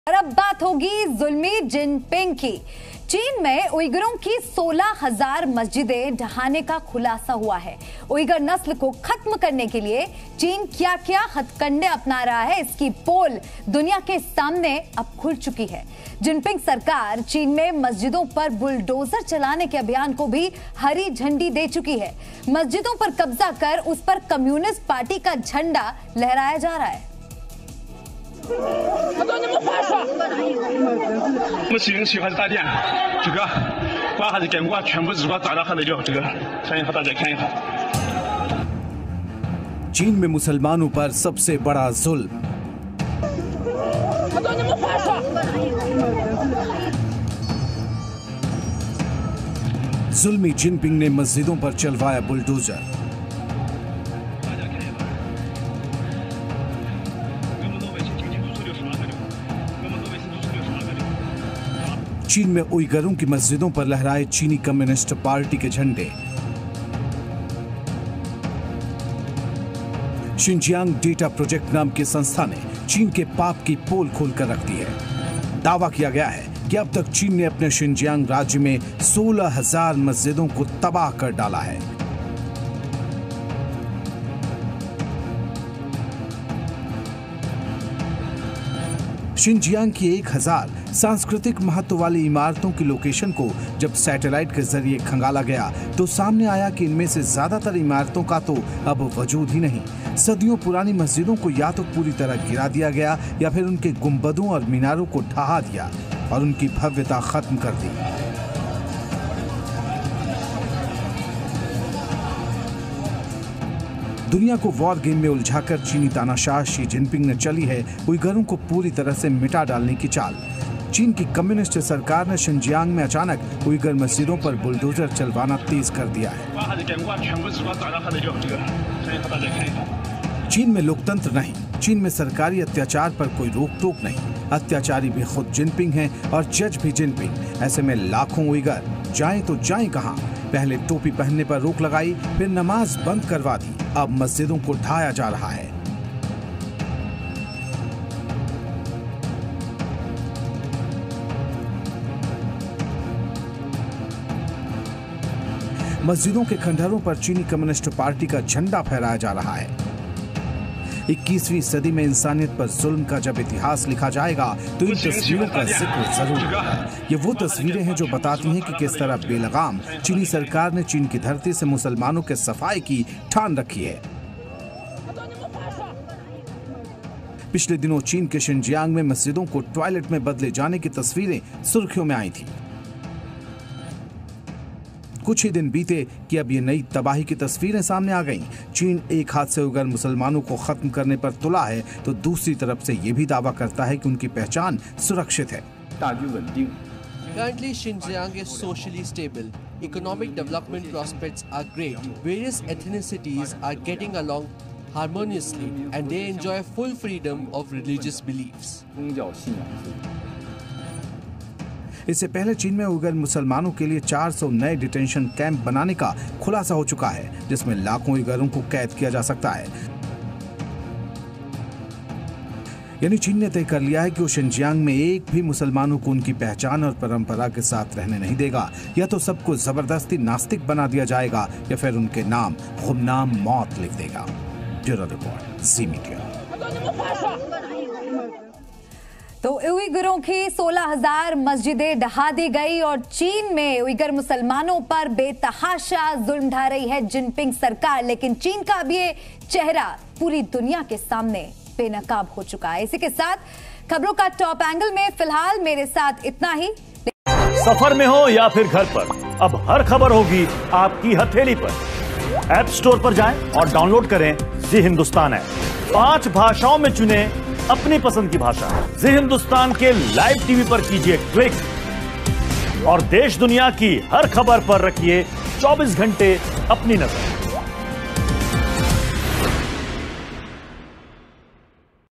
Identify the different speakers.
Speaker 1: और अब बात होगी जुल्मी जिनपिंग की। चीन में उइगरों की 16,000 मस्जिदें ढहाने का खुलासा हुआ है। उइगर नस्ल को खत्म करने के लिए चीन क्या क्या हथकंडे अपना रहा है, इसकी पोल दुनिया के सामने अब खुल चुकी है। जिनपिंग सरकार चीन में मस्जिदों पर बुलडोजर चलाने के अभियान को भी हरी झंडी दे चुकी है। मस्जिदों पर कब्जा कर उस पर कम्युनिस्ट पार्टी का झंडा लहराया जा रहा है।
Speaker 2: 我使用还是大电，这个刮还是给刮，全部只刮砸到它的就这个，看一下大家看一下。
Speaker 3: चीन में मुसलमानों पर सबसे बड़ा जुल्म। जुल्मी जिनपिंग ने मस्जिदों पर चलवाया बुलडोजर। चीन में उइगरों की मस्जिदों पर लहराए चीनी कम्युनिस्ट पार्टी के झंडे। शिनजियांग डेटा प्रोजेक्ट नाम की संस्था ने चीन के पाप की पोल खोलकर रख दी है। दावा किया गया है कि अब तक चीन ने अपने शिनजियांग राज्य में 16,000 मस्जिदों को तबाह कर डाला है। शिनजियांग की 1,000 सांस्कृतिक महत्व वाली इमारतों की लोकेशन को जब सैटेलाइट के जरिए खंगाला गया तो सामने आया कि इनमें से ज्यादातर इमारतों का तो अब वजूद ही नहीं। सदियों पुरानी मस्जिदों को या तो पूरी तरह गिरा दिया गया या फिर उनके गुंबदों और मीनारों को ढहा दिया और उनकी भव्यता खत्म कर दी। दुनिया को वॉर गेम में उलझाकर चीनी तानाशाह शी जिनपिंग ने चली है उइगरों को पूरी तरह से मिटा डालने की चाल। चीन की कम्युनिस्ट सरकार ने शिनजियांग में अचानक उइगर मस्जिदों पर बुलडोजर चलवाना तेज कर दिया है। चीन में लोकतंत्र नहीं, चीन में सरकारी अत्याचार पर कोई रोक टोक नहीं। अत्याचारी भी खुद जिनपिंग हैं और जज भी जिनपिंग। ऐसे में लाखों उइगर जाएं तो जाएं कहां? पहले टोपी पहनने पर रोक लगाई, फिर नमाज बंद करवा दी, अब मस्जिदों को ढाया जा रहा है। मस्जिदों के खंडहरों पर चीनी कम्युनिस्ट पार्टी का झंडा फहराया जा रहा है। 21वीं सदी में इंसानियत पर जुल्म का जब इतिहास लिखा जाएगा तो इन तस्वीरों का जिक्र जरूर होगा। ये वो तस्वीरें हैं जो बताती हैं कि किस तरह बेलगाम चीनी सरकार ने चीन की धरती से मुसलमानों के सफाई की ठान रखी है। पिछले दिनों चीन के शिनजियांग में मस्जिदों को टॉयलेट में बदले जाने की तस्वीरें सुर्खियों में आई थी। कुछ ही दिन बीते कि अब ये नई तबाही की तस्वीरें सामने आ गईं। चीन एक हाथ से उइगर मुसलमानों को खत्म करने पर तुला है तो दूसरी तरफ से ये भी दावा करता है कि उनकी पहचान सुरक्षित है।
Speaker 4: Currently, Xinjiang is socially stable. Economic development prospects are great. Various ethnicities are getting along harmoniously and they enjoy full freedom of religious beliefs.
Speaker 3: इससे पहले चीन में उइगर मुसलमानों के लिए 400 नए डिटेंशन कैंप बनाने का खुलासा हो चुका है, जिसमें लाखों उइगरों को कैद किया जा सकता है। यानी चीन ने तय कर लिया है कि वो शिनजियांग में एक भी मुसलमानों को उनकी पहचान और परंपरा के साथ रहने नहीं देगा। या तो सबको जबरदस्ती नास्तिक बना दिया जाएगा या फिर उनके नाम गुमनाम मौत लिख देगा। Bureau report, Zee media.
Speaker 1: तो उइगरों की 16,000 मस्जिदें ढहा दी गई और चीन में उइगर मुसलमानों पर बेतहाशा जुल्म ढा रही है जिनपिंग सरकार। लेकिन चीन का अब ये चेहरा पूरी दुनिया के सामने बेनकाब हो चुका है। इसी के साथ खबरों का टॉप एंगल में फिलहाल मेरे साथ इतना ही।
Speaker 5: सफर में हो या फिर घर पर, अब हर खबर होगी आपकी हथेली पर। ऐप स्टोर पर जाएं और डाउनलोड करें जी हिंदुस्तान ऐप। 5 भाषाओं में चुने अपनी पसंद की भाषा। जी हिंदुस्तान के लाइव टीवी पर कीजिए क्लिक और देश दुनिया की हर खबर पर रखिए 24 घंटे अपनी नजर।